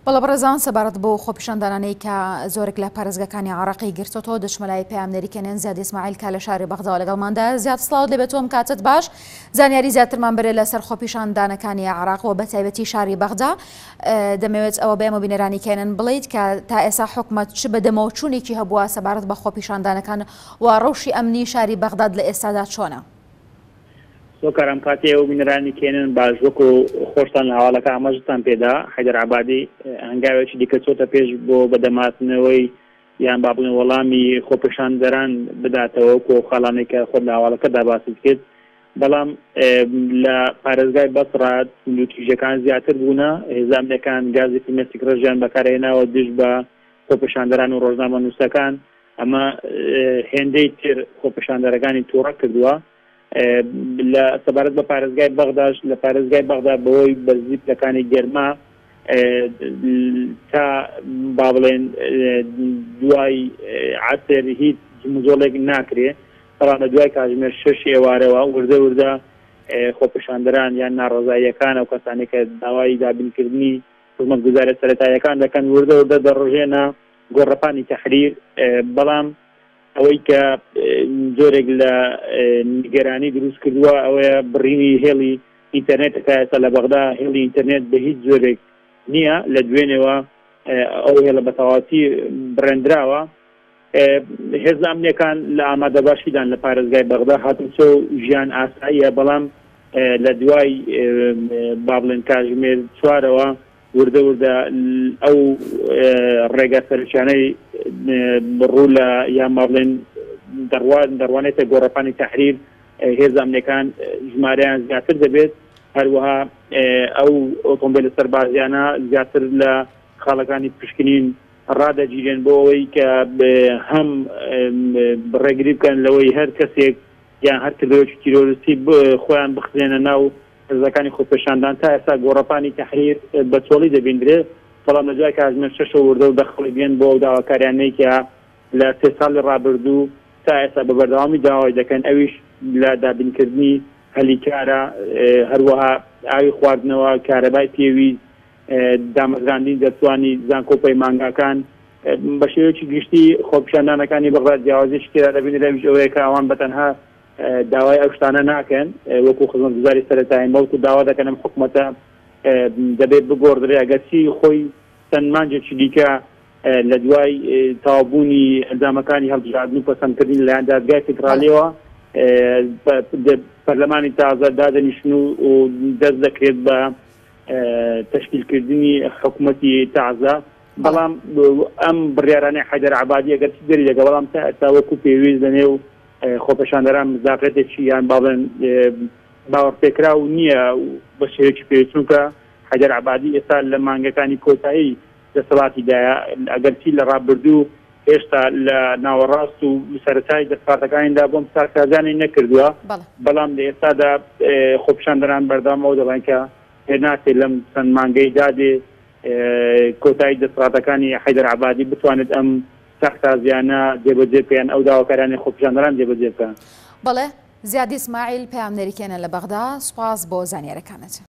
بەڵە بەڕێزان سەبارەت بۆ خۆپیشاندانانەی کە زۆرێک لە پارێزگاکانی عراقی گرتوەوە دژمەلای پەیامنەریکێنن زیاد ئیسماعیل کە لە شاری بەغداوە لەگەڵماندا. زیاد سڵاوت لێبێت تۆم کاتت باش، زانیاری زیاترمان بەرێ لەسەر خۆپیشاندانەکانی عراقەوە بە تایبەتی شاری بەغدا. دەمەوێت ئەوە بێمە بینەرانی کێنن بڵیت کە تا ئێستا حکومەت چ بەدەمەوچوونێکی هەبووە سەبارەت بە خۆپیشاندانەکان و ڕەوشی ئەمنی شاری بەغداد لە ئێستادا چۆنە؟ سۆکارم کاتی ئەو بینەرانی کێنن باش وەکو خۆشتان لە هەواڵەکە ئاماژتان پێدا. حەیدەر عەبادی هەنگاوێکی دیکە چۆتە پێش بۆ بەدەماتنەوەی یان با بڵێن وەڵامی خۆپیشاندەران بداتەوە وەکو خاڵانێک کە خۆت لە هەواڵەکەدا باست کرد، بەڵام لە پارێزگای بەسڕا سندوتیژەکان زیاتر بوونە، هێزانەکان گازی فیلمێستیک ڕێژیان بەکارهێناوە دژ بە خۆپیشاندەران و ڕۆژنامە نووسەکان. ئەمە هێندەی تر خۆپیشاندەرەکانی تووڕە کردووە. لە سەبارەت بە پارێزگای بەغداش لە پارێزگای بەغدا بەوەی بەرزی پلەکانی گەرما تا با بڵێن دوای عەسر هیچ مزۆڵێک ناکرێ، بەڵام لە دوای کاتژمێر 6 ئێوارەوە وردە وردە خۆپیشاندەران یان ناڕەزاییەکان ئەو کەسانی کە داوای دابینکردنی خزمەتگوزارە سەرەتاییەکان دەکەن وردە وردە دەڕژێنە گۆڕەپانی تەحریر. بەڵام ئەوەی کە زۆرێک لە نیگەرانی دروست کردووە ئەوەیە بڕینی هێڵی ئینتەرنێتەکە ئێستا لە بەغدا هێڵی ئینتەرنێت بە هیچ زۆرێک نییە، لە دوێنێەوە ئەو هێڵە بە تەواوەتی بڕێندراوە. هێز ئەمنیەکان لە ئامادەباشیدان لە پارێزگای بەغدا هاتوچۆ ژیان ئاساییە، بەڵام لە دوای با بڵێن کاتژمێر 4ەوە وردە وردە ئەو ڕێگە سەرچانەی بڕوو لە یان با بڵێن دەڕوانێتە گۆڕەپانی تەحریر هێز ئەمنیەکان ژمارەیان زیاتر دەبێت، هەروەها ئەو ئۆتۆمبیلە سەربازیانە زیاتر لە خاڵەکانی پشکنین ڕادەگیرێن بۆ ئەوەی کە هەم ڕێگری بکەن لەوەی هەر کەسێک یان هەر کردەوەکی تیرۆریستی خۆیان بخزێنە ناو هێزەکانی خۆپیشاندان. تا ئێستا گۆڕەپانی تەحریر بە چۆڵی دەبیندرێت، بەڵام لە دوای کاتژمێر 6 وردە و دەخڵی بێن بۆ ئەو داواکاریانەی کە لە 3 ساڵی ڕابردوو تا ئێستا بە بەردەوامی داوای دەکەن، ئەویش لە دابینکردنی هەلیکارە، هەروەها ئاوی خواردنەوە، کارەبای پێویست، دامەزراندنی دەتوانی زانکۆپەی مانگاکان. بە شێوەیەکی گشتی خۆپیشاندانەکانی بەغداد جیاوازیش کرا دەبینێت لەویش ئەوەیە کە ئەوان بەتەنها داوای ئەو شتانە ناکەن وەکو خزمەتگوزاری سەرەتایی، بەڵکو داوا دەکەن ئەم حکومەتە دەبێت بگۆڕدرێ ئەگەرچی خۆی چەند مانجێکی دیکە لە دوای تاوابوونی ئەنجامەکانی هەڵبژاردن و پەسەندکردنی لەلایەن دادگای فیدرالیەوە پەرلەمانی تازە دادەنیشن و دەست دەکرێت بە تشکیلکردنی حکومەتی تازە. بەڵام ئەم بڕیارانەی حەیدەر عەبادی ئەگەرچی دەری دەکە، بەڵام تا ئێستا وەکو پێویست لەنێو خۆپیشاندەران مزاقێتێکی یان با بڵێن باوەڕپێکراو نییە بە شێوەیەکی پێویست، چونکە حەیدەر عەبادی ئێستا لە مانگەکانی کۆتایی دەسەڵاتیدایە، ئەگەرچی لە ڕابردوو هێشتا لە ناوەڕاست و سەرەتای دەسەڵاتەکانیدا بۆم ساکازانی نەکردووە، بەڵام لە ئێستادا خۆپیشاندەران بەردەوامەوە دەڵێن کە هێناسێت لەم چەند مانگەی دادێ کۆتایی دەسەڵاتەکانی حەیدەر عەبادی بتوانێت ئەم ساختازیانە جێبەجێ بکەن، ئەو داواکارانی خۆپیشاندەران جێبەجێ بکەن. بەڵێ زیاد ئیسماعیل پەیامنەریکێنە لە بەغدا، سوپاس بۆ زانیاریەکانت.